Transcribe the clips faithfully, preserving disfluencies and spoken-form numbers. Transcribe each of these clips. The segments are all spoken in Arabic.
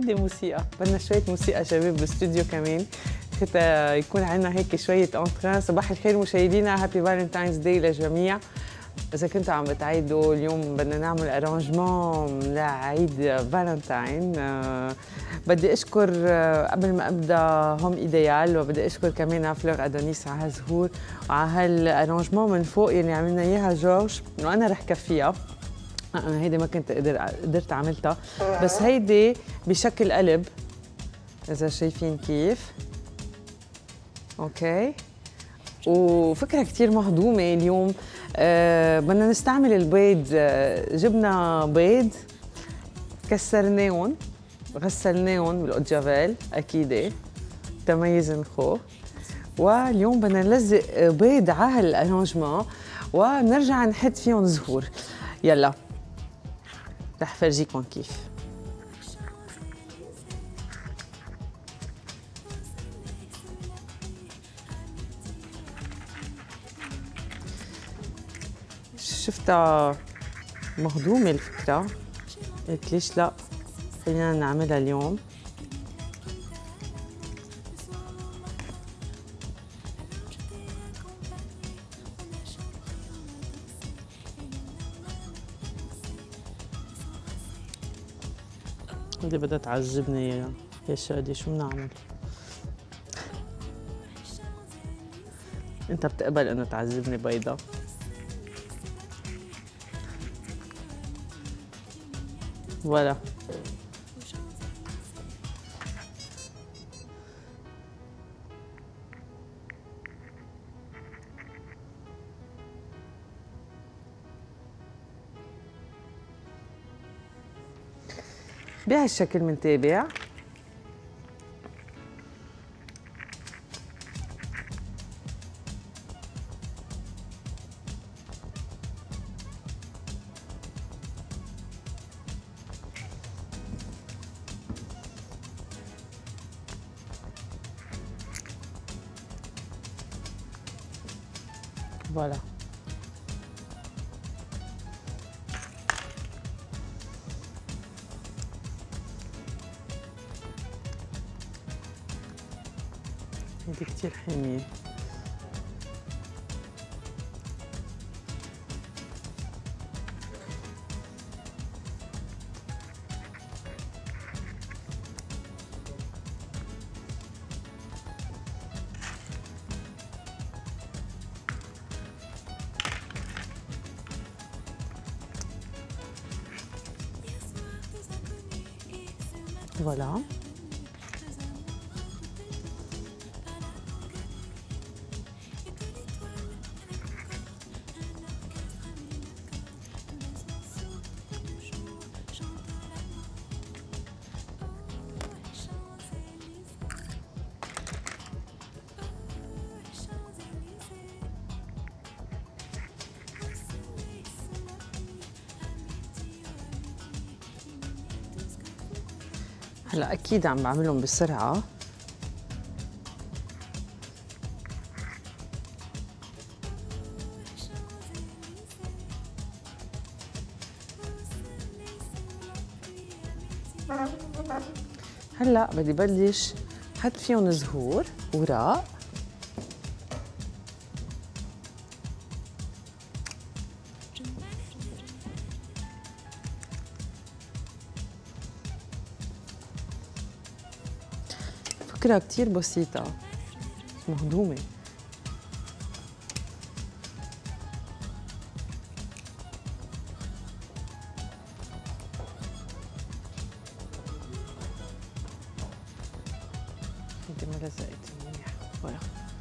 بدي موسيقى، بدنا شوية موسيقى شباب بالاستوديو كمان حتى يكون عندنا هيك شوية انتران. صباح الخير مشاهدينا، هابي فالنتاينز داي للجميع. إذا كنتوا عم بتعيدوا اليوم بدنا نعمل أرانجمون لعيد فالنتاين. أه بدي أشكر أه قبل ما أبدأ هوم إيديال، وبدي أشكر كمان فلور أدونيس على هالزهور وعلى هالأرانجمون من فوق اللي عملنا إياها جورج، وأنا رح كفيها. أنا هيدي ما كنت قدر قدرت عملتها، بس هيدي بشكل قلب إذا شايفين كيف. أوكي، وفكرة كتير مهضومة اليوم. أه بدنا نستعمل البيض. أه جبنا بيض كسرناهم غسلناهم بالأوتجافيل أكيد تميز الخوف، واليوم بدنا نلزق بيض على هالأرانجمون ونرجع نحط فيهم زهور. يلا رح فرجيكم كيف. شفتها مهضومة الفكرة، قلت ليش لا خلينا نعملها اليوم. اللي بدها تعذبني يا يا شادي، شو بنعمل؟ انت بتقبل انه تعذبني بيضة؟ ولا بهالشكل منتابع. فوالا هيدي كتير حامية. فوالا هلا اكيد عم بعملهم بسرعه. هلا بدي بلش حط فيهم زهور وراء. فكرة كتير بسيطة مهضومة. انت ما لزقت منيح. فوالا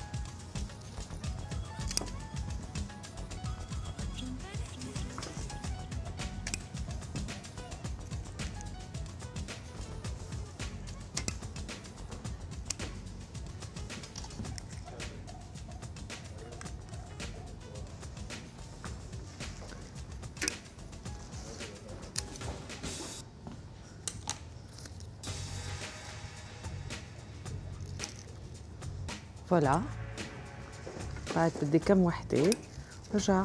فوالا بعد بدي كم وحدة برجع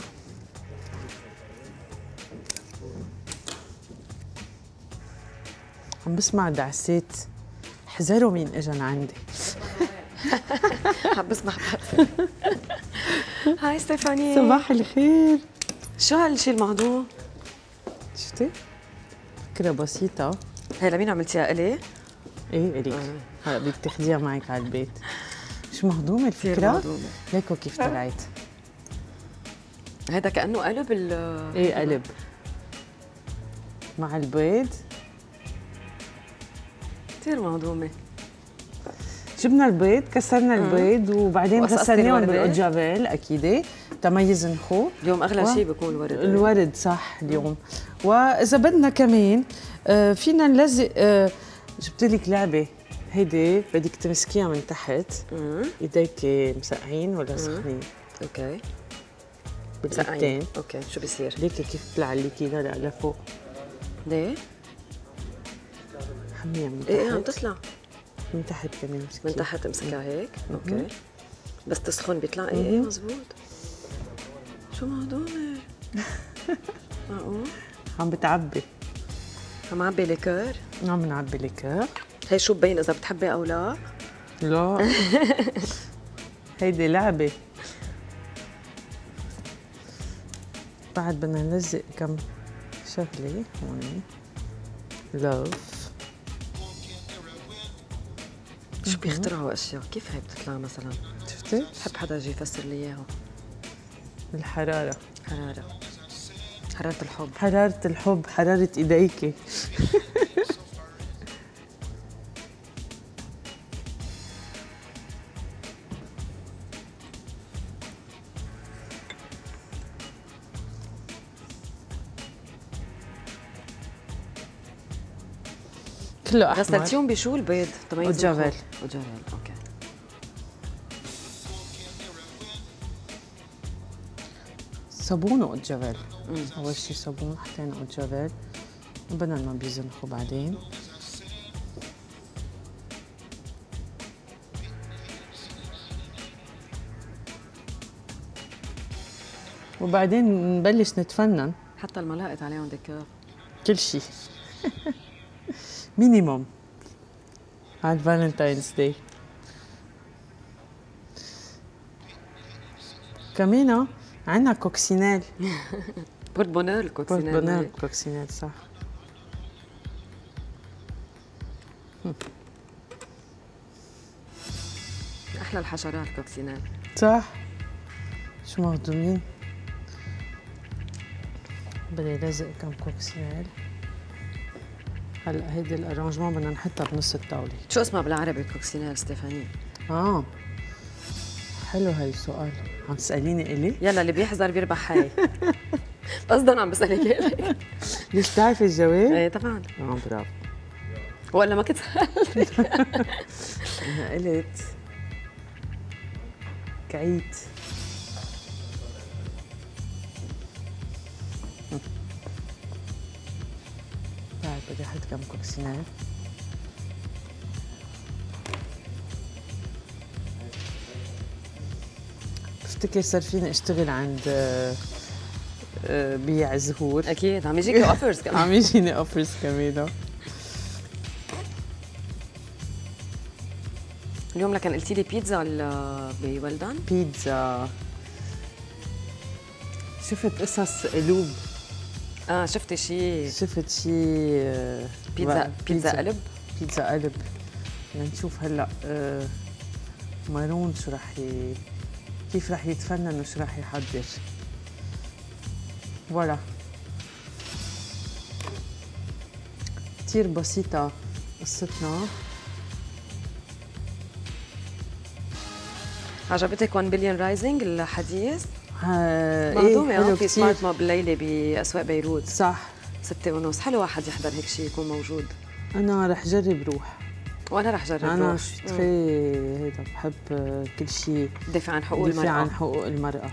عم بسمع دعسات، حذروا مين اجى لعندي. عم بسمع بس. هاي ستيفاني. صباح الخير. شو هالشي الموضوع؟ شفتي؟ فكرة بسيطة. هي لمين عملتيها إلي؟ ايه اليك. آه. هلا بدك تاخذيها معك على البيت. مش مهضومة الفكرة؟ مهضومة. ليكو كيف طلعت. هذا كأنه قلب ال ايه قلب. مع البيض. كثير مهضومة. جبنا البيض، كسرنا البيض وبعدين غسلناهم بالاوجافيل اكيد تميز نخو. اليوم اغلى و... شيء بيكون الورد. الورد صح اليوم. واذا بدنا كمان آه فينا نلزق. آه جبت لك لعبه هيدي بدك تمسكيها من تحت. مم. ايديك مسقعين ولا سخنين؟ اوكي مسقعين. اوكي شو بيصير؟ ليكي كيف طلع ليكي لا لفوق. ليه؟ حميها من تحت. ايه عم تطلع من تحت كمان مسكيها. من تحت امسكها هيك. اوكي بس تسخن بيطلع. ايه ايه مزبوط. شو مهضومة. معقول؟ عم بتعبي. عم عبي ليكور؟ عم نعبي ليكور. هي شو ببين اذا بتحبي او لا؟ لا. هيدي لعبة. بعد بدنا نلزق كم شغلة هون. لوف. شو بيخترعوا اشياء؟ كيف هي بتطلع مثلا؟ شفتي؟ بحب حدا يجي يفسر لي اياها. الحرارة. حرارة. حرارة الحب. حرارة الحب، حرارة ايديكي. كله احمر. غسلتيهم بشو البيض؟ تميز اوجافيل. اوجافيل اوكي. صابون واوجافيل. اول شيء صابون حطينا اوجافيل بدل ما بيزنخوا بعدين. وبعدين نبلش نتفنن. حتى الملاقط عليهم ديكور. كل شيء. مينيموم على الفالنتاينز داي. كمان عندنا كوكسينيل. بورت بونور الكوكسينيل. بورت بونور الكوكسينيل صح. احلى الحشرات الكوكسينيل. صح. شو مهضومين. بدي لازق كم كوكسينيل. هلا هيدي الارانجمون بدنا نحطها بنص الطاوله. شو اسمها بالعربي كوكسينيل ستيفاني؟ اه حلو هاي السؤال. عم تساليني الي؟ يلا اللي بيحذر بيربح هاي. قصدا عم بسالك هيك. ليش بتعرفي الجواب؟ ايه طبعا. اه برافو. ولا ما كنت سالت. انا قلت كعيت. بعد بدي احط كم كوكسينيل. بفتكر صار فيني اشتغل عند بيع زهور. اكيد عم يجيكي اوفرز كمان. عم يجيني اوفرز كمان. اليوم لكن قلتي لي بيتزا ولا بولدان؟ بيتزا. شفت قصص قلوب. اه شفتي شيء. شفت شيء. بيتزا بيتزا قلب. بيتزا قلب. بدنا نشوف هلا آه مارون شو رح ي... كيف رح يتفنن وشو رح يحضر. فوالا. كتير بسيطة قصتنا. عجبتك واحد بليون رايزنج الحديث؟ مهضومة اه في سمارت موب الليلة بأسواق بيروت. صح. ستة ونص. حلو واحد يحضر هيك شيء يكون موجود. أنا رح جرب روح. وأنا رح جرب روح. أنا شتفي هيدا بحب كل شيء دافع عن حقوق المرأة. دافع عن حقوق المرأة.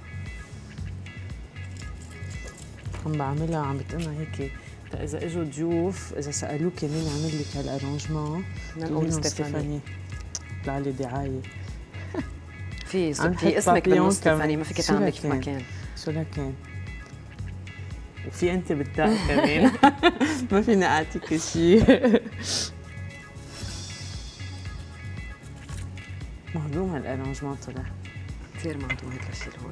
عم بعملها عم بتقلنا هيك إذا إجوا ضيوف إذا سألوكي مين عمل لك هالأرانجمون نقول ستيفاني. طلع لي دعاية. في في اسمك بالنص ستيفاني ما فيك تعملي كيف ما كان. شو لكان؟ وفي انت بالتاء كمان. ما فيني اعطيك شيء. مهضوم هالارانجمون طلع كثير مهضوم هيك الشيء هون.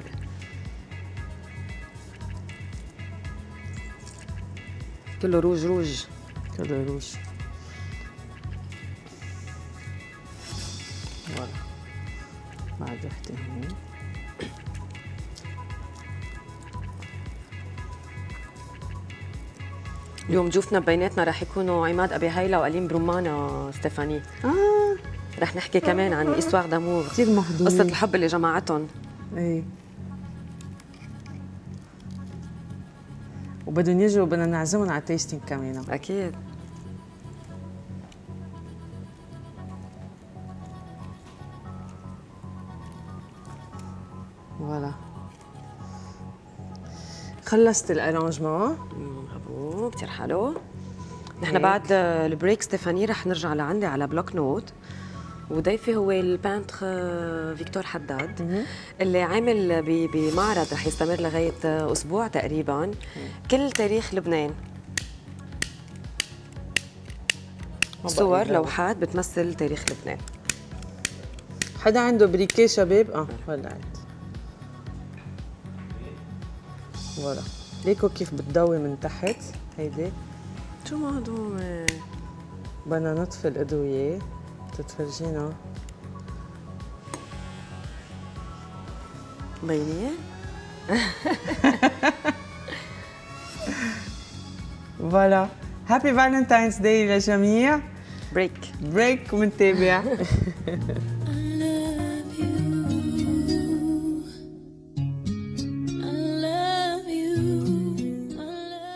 كله روج روج كله روج. فوالا بعد وحده هون. اليوم ضيوفنا بيناتنا رح يكونوا عماد ابي هيلا وألين برومانا ستيفاني. اه رح نحكي كمان عن إستوار دامور، كثير مهضومين، قصة الحب اللي جمعتهم. ايه وبدهم يجوا بدنا نعزمهم على تيستينج كمان. اكيد. فوالا خلصت الارانجمون. برافو كثير حلو. نحن بعد البريك ستيفاني رح نرجع لعندي على بلوك نوت، وضيفي هو البانتر فيكتور حداد اللي عامل بمعرض رح يستمر لغايه اسبوع تقريبا كل تاريخ لبنان، صور لوحات بتمثل تاريخ لبنان. حدا عنده بريكيه شباب؟ اه ولعت. فوالا ليكو كيف بتضوي من تحت هيدي. شو مهضومة؟ بدنا نطفي الأضوية تتفرجينا. بينية؟ فوالا هابي فالنتاينز داي للجميع. بريك بريك ومنتابع.